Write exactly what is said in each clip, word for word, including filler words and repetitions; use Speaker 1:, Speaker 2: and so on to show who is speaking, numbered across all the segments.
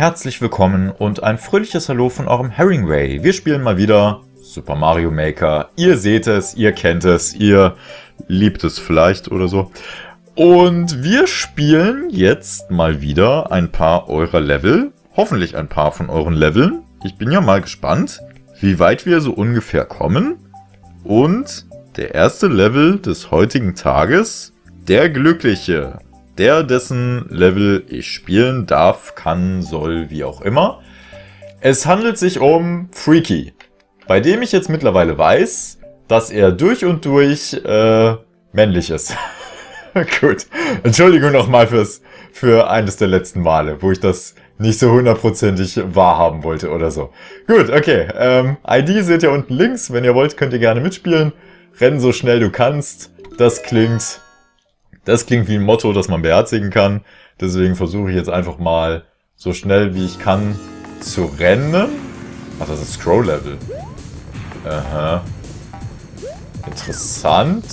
Speaker 1: Herzlich willkommen und ein fröhliches Hallo von eurem Herringway. Wir spielen mal wieder Super Mario Maker. Ihr seht es, ihr kennt es, ihr liebt es vielleicht oder so. Und wir spielen jetzt mal wieder ein paar eurer Level. Hoffentlich ein paar von euren Leveln. Ich bin ja mal gespannt, wie weit wir so ungefähr kommen. Und der erste Level des heutigen Tages, der Glückliche. Der, dessen Level ich spielen darf, kann, soll, wie auch immer. Es handelt sich um Freaky, bei dem ich jetzt mittlerweile weiß, dass er durch und durch äh, männlich ist. Gut, Entschuldigung nochmal fürs für eines der letzten Male, wo ich das nicht so hundertprozentig wahrhaben wollte oder so. Gut, okay, ähm, I D seht ihr unten links, wenn ihr wollt, könnt ihr gerne mitspielen. Renn so schnell du kannst, das klingt... Das klingt wie ein Motto, das man beherzigen kann. Deswegen versuche ich jetzt einfach mal so schnell wie ich kann zu rennen. Ach, das ist Scroll-Level. Aha. Interessant.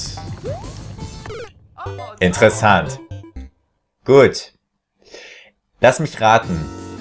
Speaker 1: Interessant. Gut. Lass mich raten.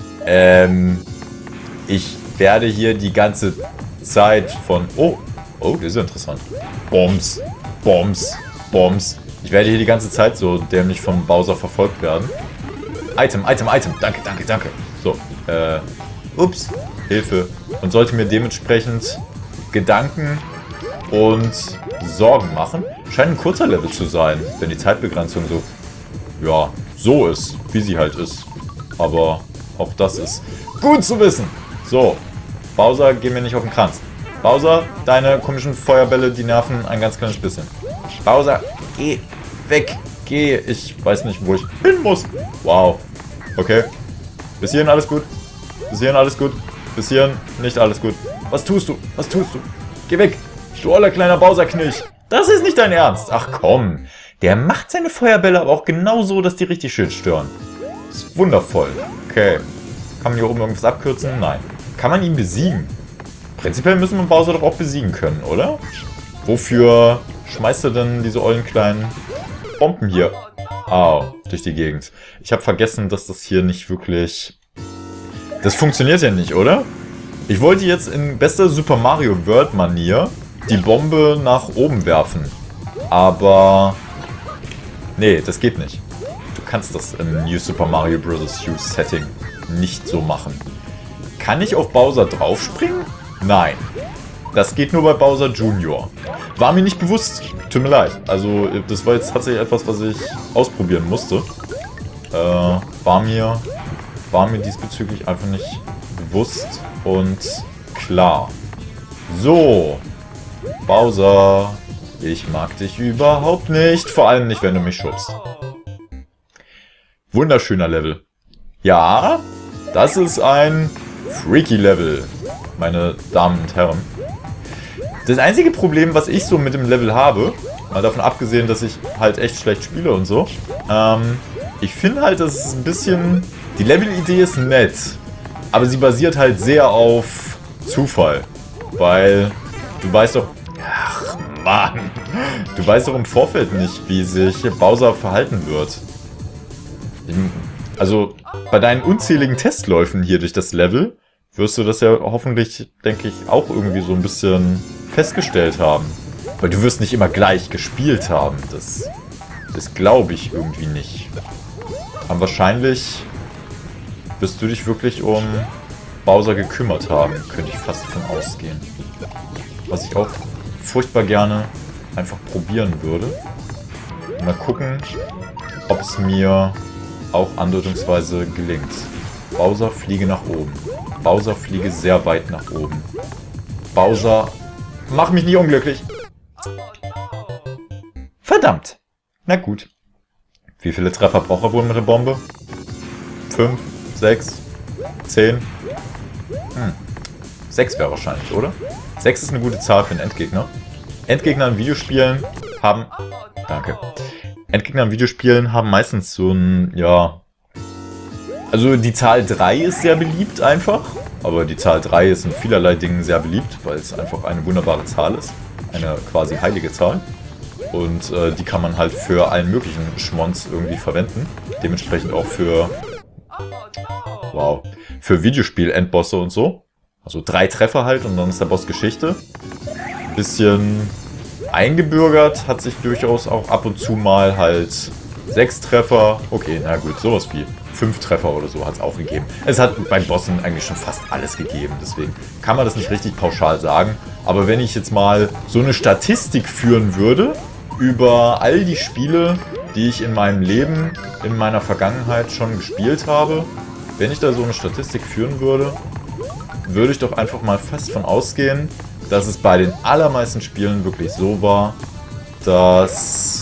Speaker 1: Ähm, ich werde hier die ganze Zeit von... Oh, oh, das ist ja interessant. Bombs, Bombs, Bombs. Ich werde hier die ganze Zeit so dämlich vom Bowser verfolgt werden. Item, Item, Item. Danke, danke, danke. So, äh, ups, Hilfe. Und sollte mir dementsprechend Gedanken und Sorgen machen. Scheint ein kurzer Level zu sein, wenn die Zeitbegrenzung so, ja, so ist, wie sie halt ist. Aber auch das ist gut zu wissen. So, Bowser, geh mir nicht auf den Kranz. Bowser, deine komischen Feuerbälle, die nerven ein ganz kleines bisschen. Bowser, geh weg, geh. Ich weiß nicht, wo ich hin muss. Wow. Okay. Bis hierhin alles gut. Bis hierhin alles gut. Bis hierhin nicht alles gut. Was tust du? Was tust du? Geh weg. Du oller kleiner Bowser-Knilch. Das ist nicht dein Ernst. Ach komm. Der macht seine Feuerbälle aber auch genau so, dass die richtig schön stören. Das ist wundervoll. Okay. Kann man hier oben irgendwas abkürzen? Nein. Kann man ihn besiegen? Prinzipiell müssen wir Bowser doch auch besiegen können, oder? Wofür schmeißt du denn diese ollen kleinen Bomben hier? Au, durch die Gegend. Ich habe vergessen, dass das hier nicht wirklich... Das funktioniert ja nicht, oder? Ich wollte jetzt in bester Super Mario World Manier die Bombe nach oben werfen. Aber... Nee, das geht nicht. Du kannst das im New Super Mario Bros. U Setting nicht so machen. Kann ich auf Bowser draufspringen? Nein. Das geht nur bei Bowser Junior War mir nicht bewusst. Tut mir leid. Also, das war jetzt tatsächlich etwas, was ich ausprobieren musste. Äh, war mir, war mir diesbezüglich einfach nicht bewusst und klar. So. Bowser. Ich mag dich überhaupt nicht. Vor allem nicht, wenn du mich schubst. Wunderschöner Level. Ja, das ist ein Freaky-Level, meine Damen und Herren. Das einzige Problem, was ich so mit dem Level habe, mal davon abgesehen, dass ich halt echt schlecht spiele und so, ähm, ich finde halt, dass es ein bisschen... Die Level-Idee ist nett, aber sie basiert halt sehr auf Zufall, weil du weißt doch... Ach, Mann! Du weißt doch im Vorfeld nicht, wie sich Bowser verhalten wird. Also, bei deinen unzähligen Testläufen hier durch das Level wirst du das ja hoffentlich, denke ich, auch irgendwie so ein bisschen festgestellt haben. Weil du wirst nicht immer gleich gespielt haben. Das, das glaube ich irgendwie nicht. Aber wahrscheinlich wirst du dich wirklich um Bowser gekümmert haben. Könnte ich fast von ausgehen. Was ich auch furchtbar gerne einfach probieren würde. Mal gucken, ob es mir auch andeutungsweise gelingt. Bowser, fliege nach oben. Bowser, fliege sehr weit nach oben. Bowser, mach mich nicht unglücklich. Verdammt. Na gut. Wie viele Treffer braucht er wohl mit der Bombe? Fünf, sechs, zehn. Hm. Sechs wäre wahrscheinlich, oder? Sechs ist eine gute Zahl für einen Endgegner. Endgegner in Videospielen haben... Danke. Endgegner in Videospielen haben meistens so ein, ja... Also die Zahl drei ist sehr beliebt einfach, aber die Zahl drei ist in vielerlei Dingen sehr beliebt, weil es einfach eine wunderbare Zahl ist. Eine quasi heilige Zahl. Und äh, die kann man halt für allen möglichen Schmonz irgendwie verwenden. Dementsprechend auch für Wow. Für Videospiel-Endbosse und so. Also drei Treffer halt und dann ist der Boss Geschichte. Ein bisschen eingebürgert hat sich durchaus auch ab und zu mal halt sechs Treffer. Okay, na gut, sowas wie fünf Treffer oder so hat es auch gegeben. Es hat bei Bossen eigentlich schon fast alles gegeben. Deswegen kann man das nicht richtig pauschal sagen. Aber wenn ich jetzt mal so eine Statistik führen würde über all die Spiele, die ich in meinem Leben, in meiner Vergangenheit schon gespielt habe, wenn ich da so eine Statistik führen würde, würde ich doch einfach mal fest von ausgehen, dass es bei den allermeisten Spielen wirklich so war, dass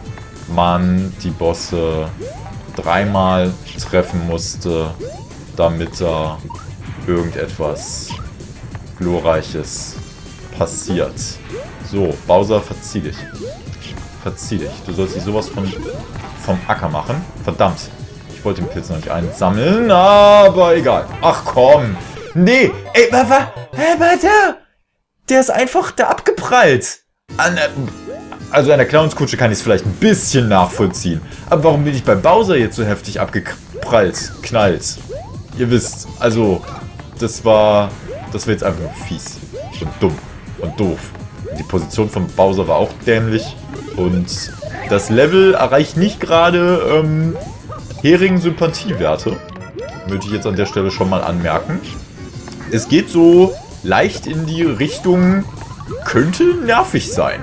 Speaker 1: man die Bosse dreimal treffen musste, damit da irgendetwas Glorreiches passiert. So, Bowser, verzieh dich. Verzieh dich. Du sollst dich sowas von vom Acker machen. Verdammt. Ich wollte den Pilz noch nicht einsammeln, aber egal. Ach komm. Nee. Ey, was war? Hä, warte. Der ist einfach da abgeprallt. An der, also an der Clownskutsche kann ich es vielleicht ein bisschen nachvollziehen. Aber warum bin ich bei Bowser jetzt so heftig abgeprallt? Knallt. Ihr wisst, also, das war, das war jetzt einfach nur fies. Und dumm. Und doof. Die Position von Bowser war auch dämlich. Und das Level erreicht nicht gerade ähm, Hering-Sympathiewerte. Möchte ich jetzt an der Stelle schon mal anmerken. Es geht so leicht in die Richtung, könnte nervig sein.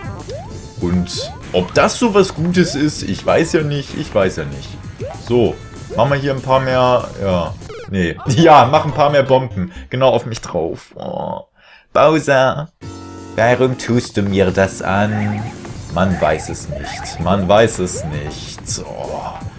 Speaker 1: Und ob das so was Gutes ist, ich weiß ja nicht, ich weiß ja nicht. So, machen wir hier ein paar mehr, ja, nee. Ja, mach ein paar mehr Bomben. Genau auf mich drauf. Oh. Bowser, warum tust du mir das an? Man weiß es nicht. Man weiß es nicht. Oh.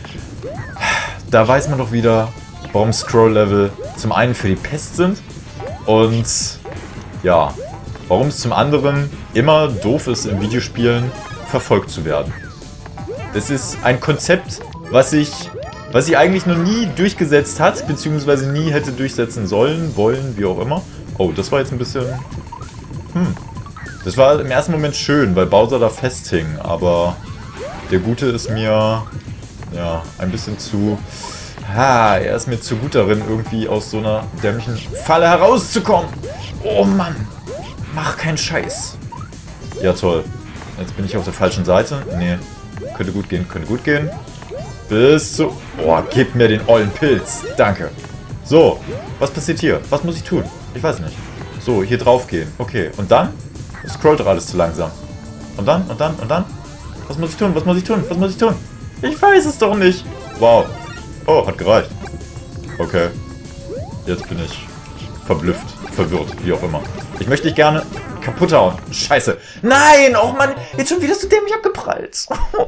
Speaker 1: Da weiß man doch wieder, warum Scroll-Level zum einen für die Pest sind und ja, warum es zum anderen immer doof ist, in Videospielen verfolgt zu werden. Das ist ein Konzept, was sich was sich eigentlich noch nie durchgesetzt hat, beziehungsweise nie hätte durchsetzen sollen, wollen, wie auch immer. Oh, das war jetzt ein bisschen... Hm. Das war im ersten Moment schön, weil Bowser da festhing, aber der Gute ist mir ja ein bisschen zu... Ha, er ist mir zu gut darin, irgendwie aus so einer dämlichen Falle herauszukommen. Oh Mann, mach keinen Scheiß. Ja toll, jetzt bin ich auf der falschen Seite. Nee, könnte gut gehen, könnte gut gehen. Bis zu... Oh, gib mir den ollen Pilz, danke. So, was passiert hier? Was muss ich tun? Ich weiß nicht. So, hier drauf gehen, okay. Und dann? Das scrollt doch alles zu langsam. Und dann, und dann, und dann? Was muss ich tun? Was muss ich tun? Was muss ich tun? Ich weiß es doch nicht. Wow. Oh, hat gereicht. Okay. Jetzt bin ich verblüfft, verwirrt, wie auch immer. Ich möchte dich gerne kaputt hauen. Scheiße. Nein, oh Mann, jetzt schon wieder so dämlich abgeprallt.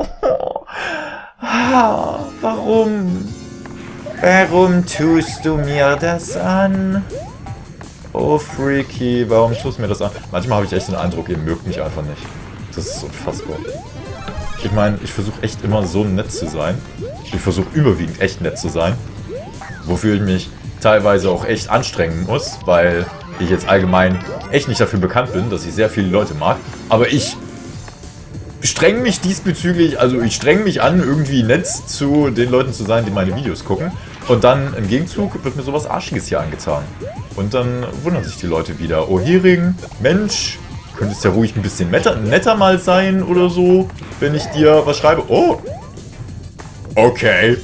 Speaker 1: Ah, warum? Warum tust du mir das an? Oh, Freaky, warum tust du mir das an? Manchmal habe ich echt den Eindruck, ihr mögt mich einfach nicht. Das ist unfassbar. Ich meine, ich versuche echt immer so nett zu sein. Ich versuche überwiegend echt nett zu sein. Wofür ich mich teilweise auch echt anstrengen muss, weil ich jetzt allgemein echt nicht dafür bekannt bin, dass ich sehr viele Leute mag. Aber ich streng mich diesbezüglich, also ich streng mich an, irgendwie nett zu den Leuten zu sein, die meine Videos gucken. Und dann im Gegenzug wird mir sowas Arschiges hier angetan. Und dann wundern sich die Leute wieder. Oh Hering, Mensch, könntest ja ruhig ein bisschen netter, netter mal sein oder so, wenn ich dir was schreibe. Oh, okay.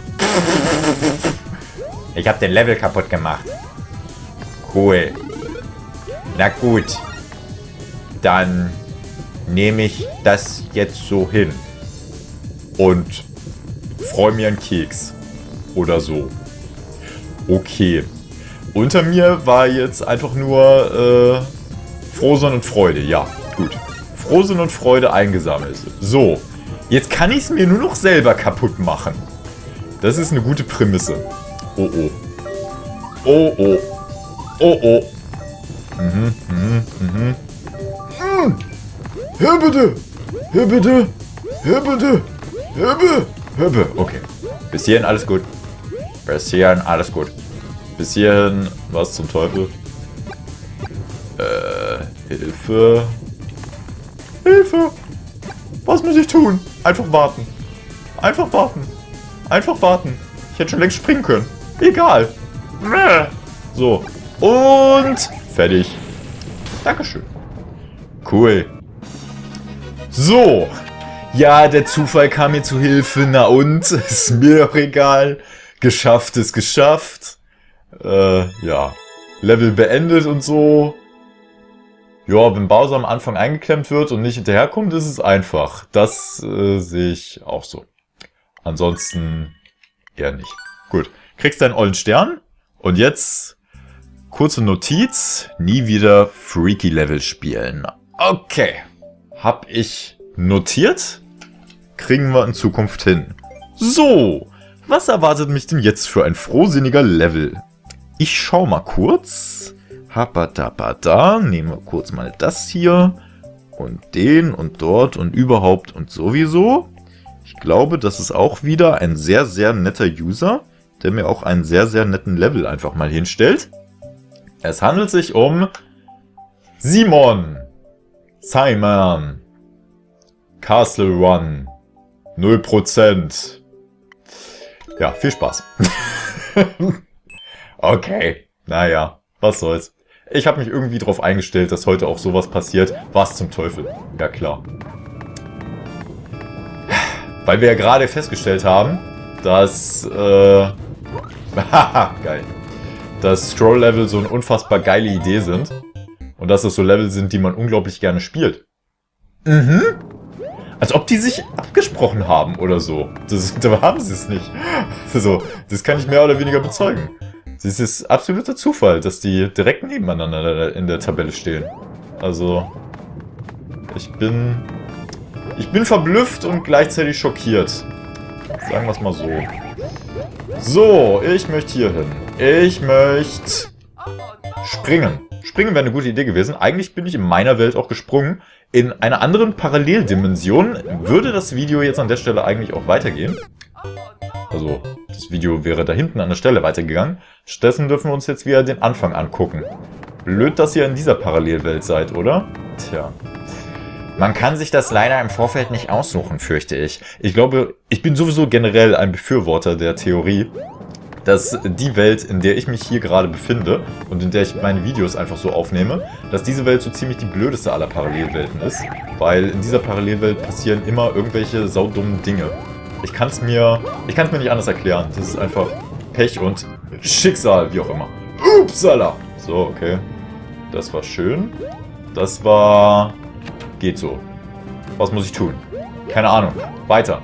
Speaker 1: Ich habe den Level kaputt gemacht. Cool. Na gut. Dann nehme ich das jetzt so hin. Und freue mir einen Keks. Oder so. Okay. Unter mir war jetzt einfach nur äh, Frohsinn und Freude. Ja, gut. Frohsinn und Freude eingesammelt. So. Jetzt kann ich es mir nur noch selber kaputt machen. Das ist eine gute Prämisse. Oh oh. Oh oh. Oh oh. Mhm, mhm, mhm. Hm. Hör bitte. Hör bitte. Hör bitte. Hör bitte. Hör bitte. Okay. Bis hierhin alles gut. Bis hierhin alles gut. Bis hierhin, was zum Teufel? Äh, Hilfe. Hilfe. Was muss ich tun? Einfach warten. Einfach warten. Einfach warten. Ich hätte schon längst springen können. Egal. So. Und fertig. Dankeschön. Cool. So. Ja, der Zufall kam mir zu Hilfe. Na und? Ist mir doch egal. Geschafft ist geschafft. Äh, ja. Level beendet und so. Ja, wenn Bowser am Anfang eingeklemmt wird und nicht hinterherkommt, ist es einfach. Das äh, sehe ich auch so. Ansonsten eher nicht. Gut. Kriegst deinen ollen Stern. Und jetzt kurze Notiz. Nie wieder Freaky Level spielen. Okay. Hab ich notiert. Kriegen wir in Zukunft hin. So. Was erwartet mich denn jetzt für ein frohsinniger Level? Ich schau mal kurz. Hapadabada. Nehmen wir kurz mal das hier. Und den und dort und überhaupt und sowieso. Ich glaube, das ist auch wieder ein sehr, sehr netter User, der mir auch einen sehr, sehr netten Level einfach mal hinstellt. Es handelt sich um Simon. Simon. Castle Run. null Prozent. Ja, viel Spaß. Okay, naja, was soll's. Ich habe mich irgendwie darauf eingestellt, dass heute auch sowas passiert. Was zum Teufel? Ja klar. Weil wir ja gerade festgestellt haben, dass, äh, haha, geil, dass Scroll-Level so eine unfassbar geile Idee sind. Und dass es so Level sind, die man unglaublich gerne spielt. Mhm. Als ob die sich abgesprochen haben oder so. Das, da haben sie es nicht. Also, das kann ich mehr oder weniger bezeugen. Es ist absoluter Zufall, dass die direkt nebeneinander in der Tabelle stehen. Also, ich bin... Ich bin verblüfft und gleichzeitig schockiert. Sagen wir es mal so. So, ich möchte hier hin. Ich möchte springen. Springen wäre eine gute Idee gewesen. Eigentlich bin ich in meiner Welt auch gesprungen. In einer anderen Paralleldimension würde das Video jetzt an der Stelle eigentlich auch weitergehen. Also, das Video wäre da hinten an der Stelle weitergegangen. Stattdessen dürfen wir uns jetzt wieder den Anfang angucken. Blöd, dass ihr in dieser Parallelwelt seid, oder? Tja. Man kann sich das leider im Vorfeld nicht aussuchen, fürchte ich. Ich glaube, ich bin sowieso generell ein Befürworter der Theorie, dass die Welt, in der ich mich hier gerade befinde und in der ich meine Videos einfach so aufnehme, dass diese Welt so ziemlich die blödeste aller Parallelwelten ist. Weil in dieser Parallelwelt passieren immer irgendwelche saudummen Dinge. Ich kann es mir, ich kann es mir nicht anders erklären. Das ist einfach Pech und Schicksal, wie auch immer. Upsala! So, okay. Das war schön. Das war... Geht so. Was muss ich tun? Keine Ahnung. Weiter.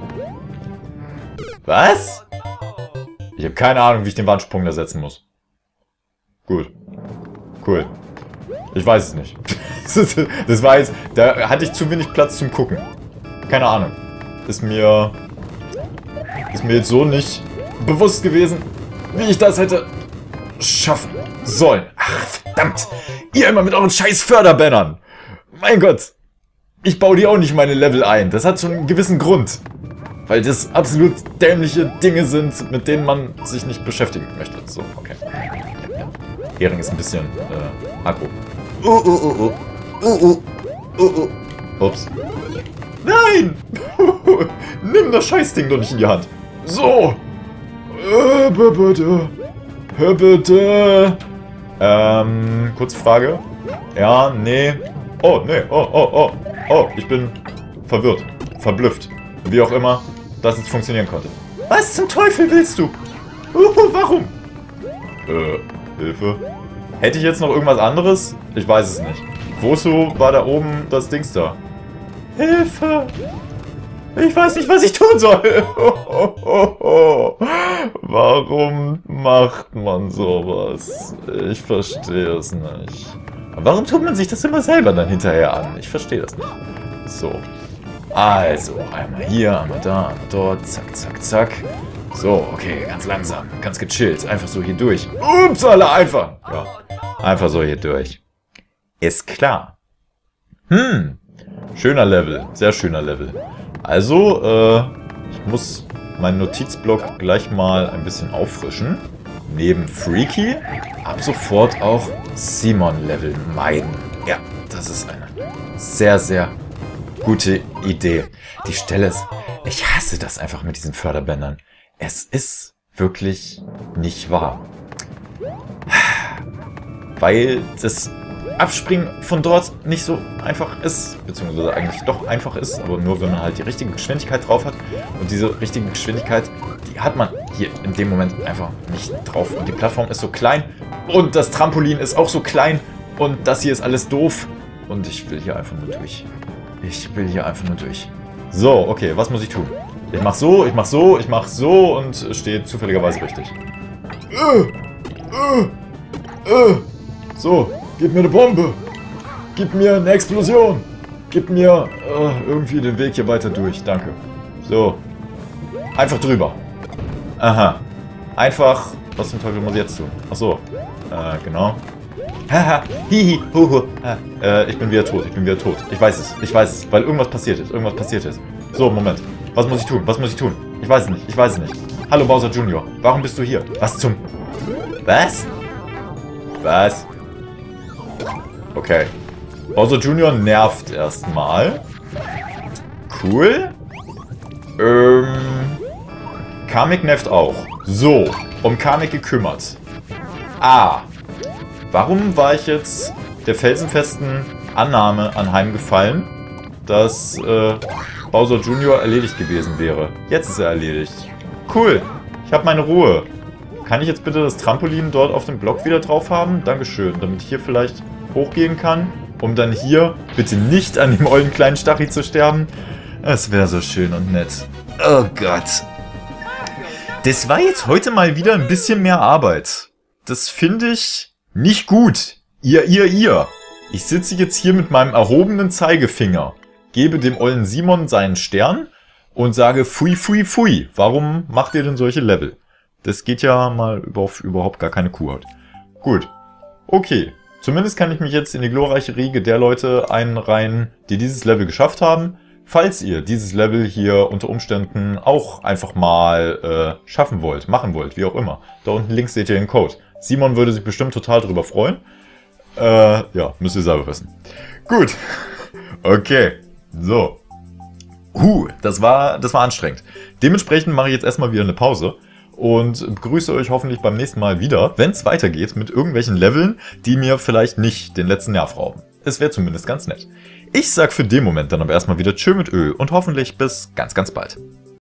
Speaker 1: Was? Ich habe keine Ahnung, wie ich den Wandsprung da setzen muss. Gut. Cool. Ich weiß es nicht. Das war jetzt... Da hatte ich zu wenig Platz zum Gucken. Keine Ahnung. Ist mir... Ist mir jetzt so nicht bewusst gewesen, wie ich das hätte schaffen sollen. Ach, verdammt. Ihr immer mit euren scheiß Förderbannern. Mein Gott. Ich baue die auch nicht meine Level ein. Das hat schon einen gewissen Grund. Weil das absolut dämliche Dinge sind, mit denen man sich nicht beschäftigen möchte. So, okay. Ja, ja. Hering ist ein bisschen äh, aggro. Uh, uh, uh, uh. Uh, uh. Uh, uh. Ups. Nein! Nimm das Scheißding doch nicht in die Hand. So. Äh, bitte. Bitte. Ähm, kurze Frage. Ja, nee. Oh, nee. Oh, oh, oh. Oh, ich bin verwirrt. Verblüfft. Wie auch immer, dass es funktionieren konnte. Was zum Teufel willst du? Uh, warum? Äh, Hilfe. Hätte ich jetzt noch irgendwas anderes? Ich weiß es nicht. Wozu war da oben das Dings da? Hilfe! Ich weiß nicht, was ich tun soll. Warum macht man sowas? Ich verstehe es nicht. Warum tut man sich das immer selber dann hinterher an? Ich verstehe das nicht. So. Also, einmal hier, einmal da, einmal dort. Zack, zack, zack. So, okay, ganz langsam, ganz gechillt. Einfach so hier durch. Upsala, einfach. Ja, einfach so hier durch. Ist klar. Hm. Schöner Level. Sehr schöner Level. Also, äh, ich muss meinen Notizblock gleich mal ein bisschen auffrischen. Neben Freaky ab sofort auch Simon-Level meiden. Ja, das ist eine sehr, sehr gute Idee. Die Stelle ist... Ich hasse das einfach mit diesen Förderbändern. Es ist wirklich nicht wahr. Weil das Abspringen von dort nicht so einfach ist, beziehungsweise eigentlich doch einfach ist, aber nur wenn man halt die richtige Geschwindigkeit drauf hat. Und diese richtige Geschwindigkeit, die hat man hier in dem Moment einfach nicht drauf. Und die Plattform ist so klein und das Trampolin ist auch so klein und das hier ist alles doof. Und ich will hier einfach nur durch. Ich will hier einfach nur durch. So, okay, was muss ich tun? Ich mach so, ich mach so, ich mach so und stehe zufälligerweise richtig. Äh, äh, äh. So, gib mir eine Bombe. Gib mir eine Explosion. Gib mir äh, irgendwie den Weg hier weiter durch. Danke. So. Einfach drüber. Aha. Einfach. Was zum Teufel muss ich jetzt tun? Achso. Äh, genau. Haha. Hihi. Huhu. Äh, ich bin wieder tot. Ich bin wieder tot. Ich weiß es. Ich weiß es. Weil irgendwas passiert ist. Irgendwas passiert ist. So, Moment. Was muss ich tun? Was muss ich tun? Ich weiß es nicht. Ich weiß es nicht. Hallo Bowser Junior Warum bist du hier? Was zum... Was? Was? Okay. Bowser Junior nervt erstmal. Cool. Ähm... Kamek nervt auch. So. Um Kamek gekümmert. Ah. Warum war ich jetzt der felsenfesten Annahme anheimgefallen, dass äh, Bowser Junior erledigt gewesen wäre? Jetzt ist er erledigt. Cool. Ich habe meine Ruhe. Kann ich jetzt bitte das Trampolin dort auf dem Block wieder drauf haben? Dankeschön. Damit ich hier vielleicht hochgehen kann, um dann hier bitte nicht an dem ollen kleinen Stachel zu sterben. Es wäre so schön und nett. Oh Gott. Das war jetzt heute mal wieder ein bisschen mehr Arbeit. Das finde ich nicht gut. Ihr, ihr, ihr. Ich sitze jetzt hier mit meinem erhobenen Zeigefinger, gebe dem ollen Simon seinen Stern und sage pfui, pfui, pfui. Warum macht ihr denn solche Level? Das geht ja mal auf überhaupt gar keine Kuhhaut. Gut. Okay. Zumindest kann ich mich jetzt in die glorreiche Riege der Leute einreihen, die dieses Level geschafft haben. Falls ihr dieses Level hier unter Umständen auch einfach mal äh, schaffen wollt, machen wollt, wie auch immer. Da unten links seht ihr den Code. Simon würde sich bestimmt total drüber freuen. Äh, ja, müsst ihr selber wissen. Gut. Okay. So. Huh, das war, das war anstrengend. Dementsprechend mache ich jetzt erstmal wieder eine Pause. Und begrüße euch hoffentlich beim nächsten Mal wieder, wenn es weitergeht mit irgendwelchen Leveln, die mir vielleicht nicht den letzten Nerv rauben. Es wäre zumindest ganz nett. Ich sag für den Moment dann aber erstmal wieder Tschö mit Ö und hoffentlich bis ganz, ganz bald.